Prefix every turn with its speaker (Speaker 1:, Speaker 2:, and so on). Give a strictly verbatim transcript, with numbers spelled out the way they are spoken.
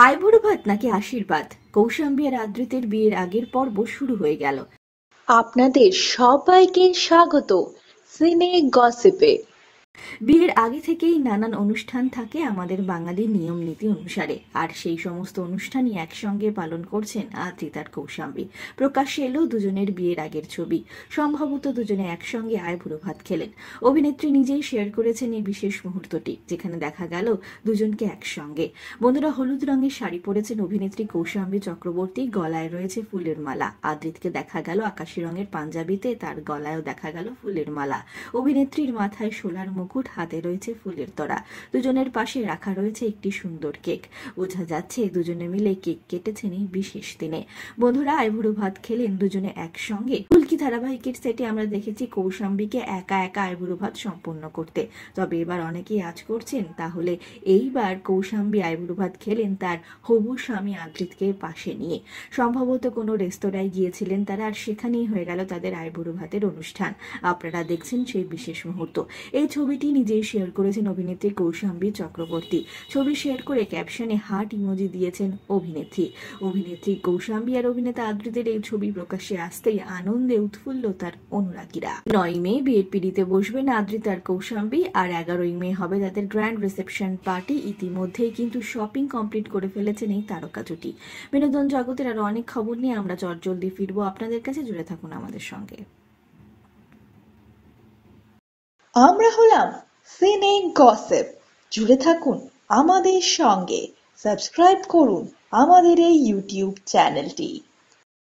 Speaker 1: আইবুড়ো ভাত নাকি আশীর্বাদ? কৌশাম্বী আর আদ্রিতের বিয়ের আগের পর্ব শুরু হয়ে গেল।
Speaker 2: আপনাদের সবাইকে স্বাগত সিনে গসিপে।
Speaker 1: বিয়ের আগে থেকেই নানান অনুষ্ঠান থাকে আমাদের বাঙালির নিয়ম নীতি অনুসারে, আর সেই সমস্ত অনুষ্ঠানই একসঙ্গে পালন করছেন আদ্রিত আর কৌশাম্বী। প্রকাশ্যে এলো দুজনের বিয়ের আগের ছবি। সম্ভবত দুজনে একসঙ্গে আইবুড়ো ভাত খেলেন। অভিনেত্রী নিজেই শেয়ার করেছেন এই বিশেষ মুহূর্তটি, যেখানে দেখা গেল দুজনকে একসঙ্গে। বন্ধুরা, হলুদ রঙের শাড়ি পরেছেন অভিনেত্রী কৌশাম্বী চক্রবর্তী, গলায় রয়েছে ফুলের মালা। আদ্রিতকে দেখা গেল আকাশি রঙের পাঞ্জাবিতে, তার গলায়ও দেখা গেল ফুলের মালা। অভিনেত্রীর মাথায় সোলার মুকুট, হাতে রয়েছে ফুলের তোড়া। দুজনের পাশে রাখা রয়েছে একটি সুন্দর কেক। বোঝা যাচ্ছে দুজনে মিলে কেক কেটেছেন এই বিশেষ দিনে। বন্ধুরা, আইবুড়ো ভাত খেলেন দুজনে একসঙ্গে। ফুলকি ধারাবাহিকের সেটে আমরা দেখেছি কৌশাম্বীকে একা একা আইবুড়ো ভাত সম্পূর্ণ করতে, তবে এবার অনেকেই আজ করছেন। তাহলে এইবার কৌশাম্বী আইবুড়ো ভাত খেলেন তার হবু স্বামী আদ্রিতকে পাশে নিয়ে। সম্ভবত কোনো রেস্তোরাঁয় গিয়েছিলেন তারা, আর সেখানেই হয়ে গেল তাদের আইবুড়ো ভাতের অনুষ্ঠান। আপনারা দেখছেন সেই বিশেষ মুহূর্ত। এই ছবিটি নিজেই শেয়ার করেছেন অভিনেত্রী কৌশাম্বী চক্রবর্তী। ছবি শেয়ার করে ক্যাপশনে হার্ট ইমোজি দিয়েছেন অভিনেত্রী। অভিনেত্রী কৌশাম্বী আর অভিনেতা আদ্রিতের এই ছবি প্রকাশ্যে আসতেই আনন্দে উৎফুল্ল তার অনুরাগীরা। নয় মে বিয়ের পিড়িতে বসবেন আদ্রিত আর কৌশাম্বী, আর এগারোই মে হবে তাদের গ্র্যান্ড রিসেপশন পার্টি। ইতিমধ্যেই কিন্তু শপিং কমপ্লিট করে ফেলেছেন এই তারকা জুটি। বিনোদন জগতের আরো অনেক খবর নিয়ে আমরা চটজলদি ফিরবো আপনাদের কাছে। জুড়ে থাকুন আমাদের সঙ্গে।
Speaker 2: আমরা হলাম সিনে গসিপ। জুড়ে থাকুন আমাদের সঙ্গে, সাবস্ক্রাইব করুন আমাদের এই ইউটিউব চ্যানেলটি।